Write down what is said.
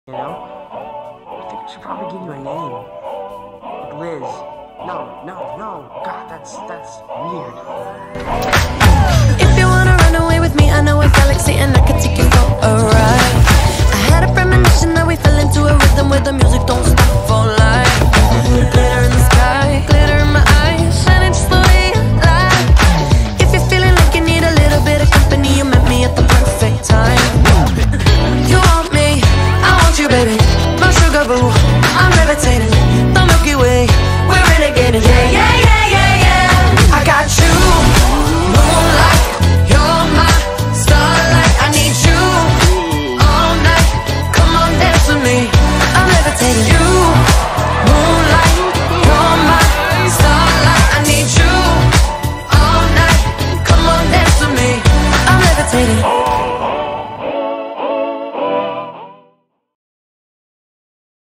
You know? I think I should probably give you a name. Like Liz. No. God, that's weird. If you wanna run away with me, I know a galaxy and I could take you for a ride.